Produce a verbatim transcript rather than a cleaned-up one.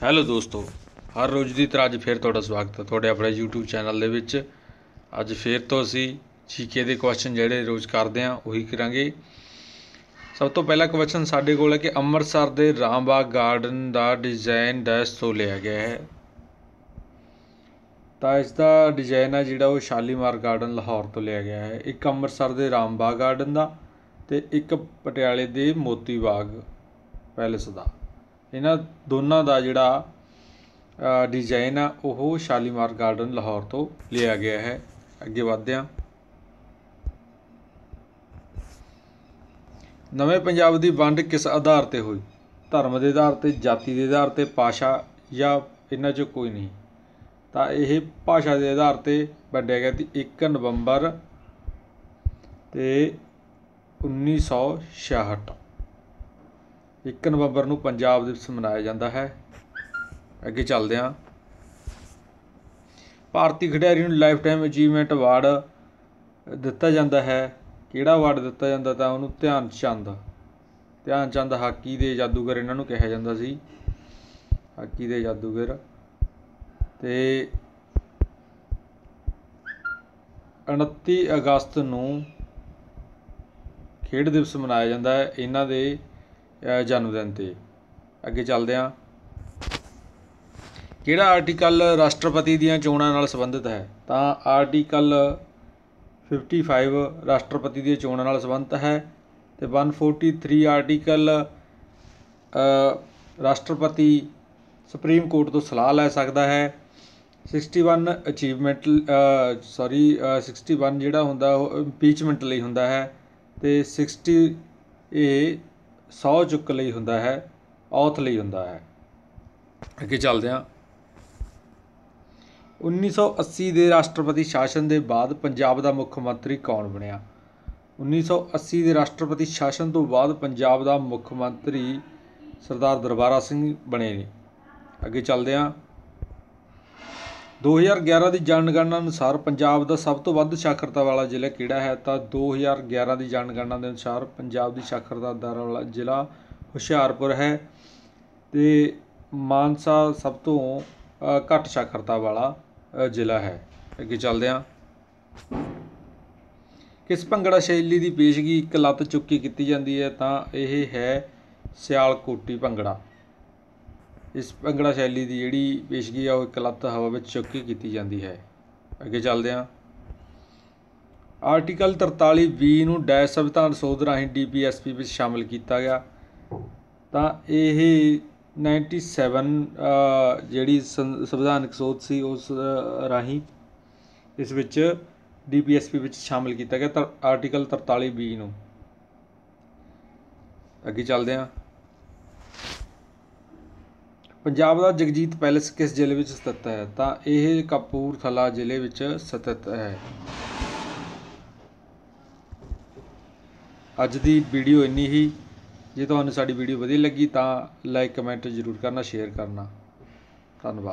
Hello ਦੋਸਤੋ, ਹਰ ਰੋਜ਼ ਦੀ ਤਰ੍ਹਾਂ ਅੱਜ ਫਿਰ ਤੁਹਾਡਾ ਸਵਾਗਤ ਹੈ ਤੁਹਾਡੇ ਆਪਣੇ YouTube ਚੈਨਲ ਦੇ ਵਿੱਚ। ਅੱਜ ਫਿਰ ਤੋਂ ਅਸੀਂ ਜੀਕੇ ਦੇ ਕੁਐਸਚਨ ਜਿਹੜੇ ਰੋਜ਼ ਕਰਦੇ ਹਾਂ ਉਹੀ ਕਰਾਂਗੇ। ਸਭ ਤੋਂ ਪਹਿਲਾ ਕੁਐਸਚਨ ਸਾਡੇ ਕੋਲ ਹੈ ਕਿ ਅੰਮ੍ਰਿਤਸਰ ਦੇ ਰਾਮ ਬਾਗ ਗਾਰਡਨ ਦਾ ਡਿਜ਼ਾਈਨ ਡੈਸ਼ ਤੋਂ ਲਿਆ ਗਿਆ ਹੈ। ਤਾਂ ਇਸ ਦਾ ਡਿਜ਼ਾਈਨ ਹੈ ਜਿਹੜਾ ਉਹ ਸ਼ਾਲੀਮਾਰ ਗਾਰਡਨ ਲਾਹੌਰ ਤੋਂ ਲਿਆ ਗਿਆ ਹੈ। ਇੱਕ ਅੰਮ੍ਰਿਤਸਰ ਦੇ ਰਾਮ ਬਾਗ ਗਾਰਡਨ ਦਾ ਅਤੇ ਇੱਕ ਪਟਿਆਲੇ ਦੇ ਮੋਤੀ ਬਾਗ ਪੈਲੇਸ ਦਾ। ਇਹਨਾਂ ਦੋਨਾਂ ਦਾ ਜਿਹੜਾ ਡਿਜ਼ਾਈਨ ਆ ਉਹ ਸ਼ਾਲੀਮਾਰ ਗਾਰਡਨ ਲਾਹੌਰ ਤੋਂ ਲਿਆ ਗਿਆ ਹੈ। ਅੱਗੇ ਵੱਧਦੇ ਹਾਂ। ਨਵੇਂ ਪੰਜਾਬ ਦੀ ਵੰਡ ਕਿਸ ਆਧਾਰ 'ਤੇ ਹੋਈ? ਧਰਮ ਦੇ ਆਧਾਰ 'ਤੇ, ਜਾਤੀ ਦੇ ਆਧਾਰ 'ਤੇ, ਭਾਸ਼ਾ ਜਾਂ ਇਹਨਾਂ 'ਚੋਂ ਕੋਈ ਨਹੀਂ। ਤਾਂ ਇਹ ਭਾਸ਼ਾ ਦੇ ਆਧਾਰ 'ਤੇ ਵੰਡਿਆ ਗਿਆ ਸੀ ਇੱਕ ਨਵੰਬਰ ਅਤੇ ਉੱਨੀ ਸੌ ਛਿਆਹਠ। ਇੱਕ ਨਵੰਬਰ ਨੂੰ ਪੰਜਾਬ ਦਿਵਸ ਮਨਾਇਆ ਜਾਂਦਾ ਹੈ। ਅੱਗੇ ਚੱਲਦੇ ਹਾਂ। ਭਾਰਤੀ ਖਿਡਾਰੀ ਨੂੰ ਲਾਈਫ ਟਾਈਮ ਅਚੀਵਮੈਂਟ ਅਵਾਰਡ ਦਿੱਤਾ ਜਾਂਦਾ ਹੈ। ਕਿਹੜਾ ਅਵਾਰਡ ਦਿੱਤਾ ਜਾਂਦਾ? ਤਾਂ ਉਹਨੂੰ ਧਿਆਨ ਚੰਦ ਧਿਆਨ ਚੰਦ ਹਾਕੀ ਦੇ ਜਾਦੂਗਰ ਇਹਨਾਂ ਨੂੰ ਕਿਹਾ ਜਾਂਦਾ ਸੀ, ਹਾਕੀ ਦੇ ਜਾਦੂਗਰ। ਅਤੇ ਉਨੱਤੀ ਅਗਸਤ ਨੂੰ ਖੇਡ ਦਿਵਸ ਮਨਾਇਆ ਜਾਂਦਾ ਹੈ ਇਹਨਾਂ ਦੇ ਜਨਮ ਦਿਨ 'ਤੇ। ਅੱਗੇ ਚੱਲਦੇ ਹਾਂ। ਕਿਹੜਾ ਆਰਟੀਕਲ ਰਾਸ਼ਟਰਪਤੀ ਦੀਆਂ ਚੋਣਾਂ ਨਾਲ ਸੰਬੰਧਿਤ ਹੈ? ਤਾਂ ਆਰਟੀਕਲ ਫਿਫਟੀ ਫਾਈਵ ਰਾਸ਼ਟਰਪਤੀ ਦੀਆਂ ਚੋਣਾਂ ਨਾਲ ਸੰਬੰਧਿਤ ਹੈ। ਅਤੇ ਵਨ ਫੋਰਟੀ ਥ੍ਰੀ ਆਰਟੀਕਲ ਰਾਸ਼ਟਰਪਤੀ ਸੁਪਰੀਮ ਕੋਰਟ ਤੋਂ ਸਲਾਹ ਲੈ ਸਕਦਾ ਹੈ। Sixty one achievement sorry sixty one ਜਿਹੜਾ ਹੁੰਦਾ ਉਹ ਇੰਪੀਚਮੈਂਟ ਲਈ ਹੁੰਦਾ ਹੈ। ਅਤੇ ਸਿਕਸਟੀ ਇਹ ਸਹੁੰ ਚੁੱਕ ਲਈ ਹੁੰਦਾ ਹੈ, ਔਥ ਲਈ ਹੁੰਦਾ ਹੈ। ਅੱਗੇ ਚੱਲਦੇ ਹਾਂ। ਉੱਨੀ ਸੌ ਅੱਸੀ ਦੇ ਰਾਸ਼ਟਰਪਤੀ ਸ਼ਾਸਨ ਦੇ ਬਾਅਦ ਪੰਜਾਬ ਦਾ ਮੁੱਖ ਮੰਤਰੀ ਕੌਣ ਬਣਿਆ? ਉੱਨੀ ਸੌ ਅੱਸੀ ਦੇ ਰਾਸ਼ਟਰਪਤੀ ਸ਼ਾਸਨ ਤੋਂ ਬਾਅਦ ਪੰਜਾਬ ਦਾ ਮੁੱਖ ਮੰਤਰੀ ਸਰਦਾਰ ਦਰਬਾਰਾ ਸਿੰਘ ਬਣੇ ਨੇ। ਅੱਗੇ ਚੱਲਦੇ ਹਾਂ। ਦੋ ਹਜ਼ਾਰ ਗਿਆਰਾਂ ਦੀ ਜਨਗਣਨਾ ਅਨੁਸਾਰ ਪੰਜਾਬ ਦਾ ਸਭ ਤੋਂ ਵੱਧ ਸਾਖਰਤਾ ਵਾਲਾ ਜ਼ਿਲ੍ਹਾ ਕਿਹੜਾ ਹੈ? ਤਾਂ ਦੋ ਹਜ਼ਾਰ ਗਿਆਰਾਂ ਦੀ ਜਨਗਣਨਾ ਦੇ ਅਨੁਸਾਰ ਪੰਜਾਬ ਦੀ ਸਾਖਰਤਾ ਦਰ ਵਾਲਾ ਜ਼ਿਲ੍ਹਾ ਹੁਸ਼ਿਆਰਪੁਰ ਹੈ। ਅਤੇ ਮਾਨਸਾ ਸਭ ਤੋਂ ਘੱਟ ਸਾਖਰਤਾ ਵਾਲਾ ਜ਼ਿਲ੍ਹਾ ਹੈ। ਅੱਗੇ ਚੱਲਦੇ ਹਾਂ। ਕਿਸ ਭੰਗੜਾ ਸ਼ੈਲੀ ਦੀ ਪੇਸ਼ਗੀ ਇੱਕ ਲੱਤ ਚੁੱਕ ਕੇ ਕੀਤੀ ਜਾਂਦੀ ਹੈ? ਤਾਂ ਇਹ ਹੈ ਸਿਆਲਕੋਟੀ ਭੰਗੜਾ। ਇਸ ਭੰਗੜਾ ਸ਼ੈਲੀ ਦੀ ਜਿਹੜੀ ਪੇਸ਼ਗੀ ਆ ਉਹ ਇੱਕ ਲੱਤ ਹਵਾ ਵਿੱਚ ਚੁੱਕ ਕੇ ਕੀਤੀ ਜਾਂਦੀ ਹੈ। ਅੱਗੇ ਚੱਲਦੇ ਹਾਂ। ਆਰਟੀਕਲ ਤਰਤਾਲੀ ਬੀ ਨੂੰ ਡੈਸ਼ ਸੰਵਿਧਾਨ ਸੋਧ ਰਾਹੀਂ ਡੀ ਪੀ ਐਸ ਪੀ ਵਿੱਚ ਸ਼ਾਮਿਲ ਕੀਤਾ ਗਿਆ। ਤਾਂ ਇਹ ਨਾਈਨਟੀ ਸੈਵਨ ਜਿਹੜੀ ਸੰ ਸੰਵਿਧਾਨਕ ਸੋਧ ਸੀ ਉਸ ਰਾਹੀਂ ਇਸ ਵਿੱਚ ਡੀ ਪੀ ਐਸ ਪੀ ਵਿੱਚ ਸ਼ਾਮਿਲ ਕੀਤਾ ਗਿਆ ਤਾਂ ਆਰਟੀਕਲ ਤਰਤਾਲੀ ਬੀ ਨੂੰ। ਅੱਗੇ ਚੱਲਦੇ ਹਾਂ। ਪੰਜਾਬ ਦਾ ਜਗਜੀਤ ਪੈਲੇਸ ਕਿਸ ਜ਼ਿਲ੍ਹੇ ਵਿੱਚ ਸਥਿਤ ਹੈ? ਤਾਂ ਇਹ ਕਪੂਰਥਲਾ ਜ਼ਿਲ੍ਹੇ ਵਿੱਚ ਸਥਿਤ ਹੈ। ਅੱਜ ਦੀ ਵੀਡੀਓ ਇੰਨੀ ਹੀ। ਜੇ ਤੁਹਾਨੂੰ ਸਾਡੀ ਵੀਡੀਓ ਵਧੀਆ ਲੱਗੀ ਤਾਂ ਲਾਈਕ ਕਮੈਂਟ ਜ਼ਰੂਰ ਕਰਨਾ, ਸ਼ੇਅਰ ਕਰਨਾ। ਧੰਨਵਾਦ।